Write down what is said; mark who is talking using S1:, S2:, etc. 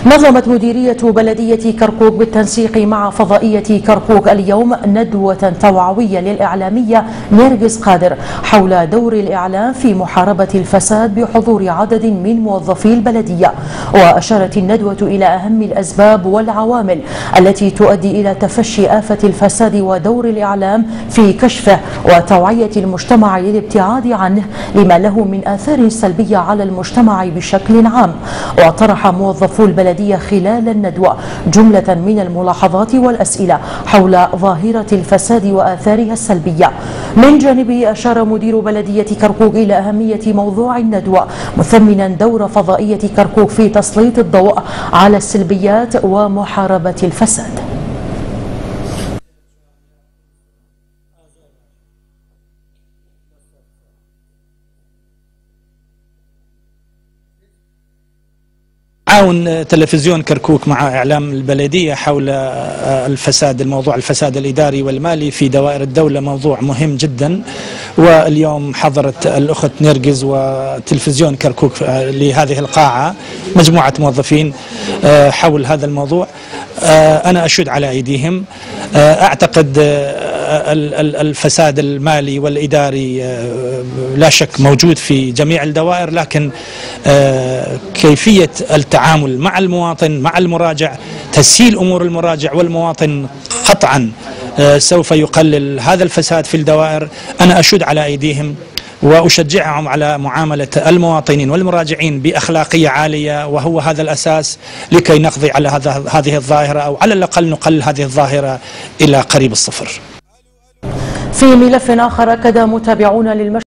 S1: نظمت مديرية بلدية كركوك بالتنسيق مع فضائية كركوك اليوم ندوة توعوية للإعلامية نرجس قادر حول دور الإعلام في محاربة الفساد بحضور عدد من موظفي البلدية. وأشارت الندوة إلى أهم الأسباب والعوامل التي تؤدي إلى تفشي آفة الفساد ودور الإعلام في كشفه وتوعية المجتمع للابتعاد عنه لما له من آثار سلبية على المجتمع بشكل عام. وطرح موظفو البلدية خلال الندوة جملة من الملاحظات والأسئلة حول ظاهرة الفساد وآثارها السلبية. من جانبه أشار مدير بلدية كركوك إلى أهمية موضوع الندوة مثمنا دور فضائية كركوك في تسليط الضوء على السلبيات ومحاربة الفساد.
S2: تعاون تلفزيون كركوك مع إعلام البلدية حول الفساد، الموضوع الفساد الإداري والمالي في دوائر الدولة موضوع مهم جدا. واليوم حضرت الأخت نرجس وتلفزيون كركوك لهذه القاعة مجموعة موظفين حول هذا الموضوع. أنا أشهد على أيديهم. أعتقد الفساد المالي والإداري لا شك موجود في جميع الدوائر، لكن كيفية التعامل مع المواطن مع المراجع، تسهيل أمور المراجع والمواطن قطعا سوف يقلل هذا الفساد في الدوائر. أنا أشهد على أيديهم وأشجعهم على معاملة المواطنين والمراجعين بأخلاقية عالية، وهو هذا الأساس لكي نقضي على هذه الظاهرة، أو على الأقل نقلل هذه الظاهرة إلى قريب الصفر.
S1: في ملف آخر أكد متابعون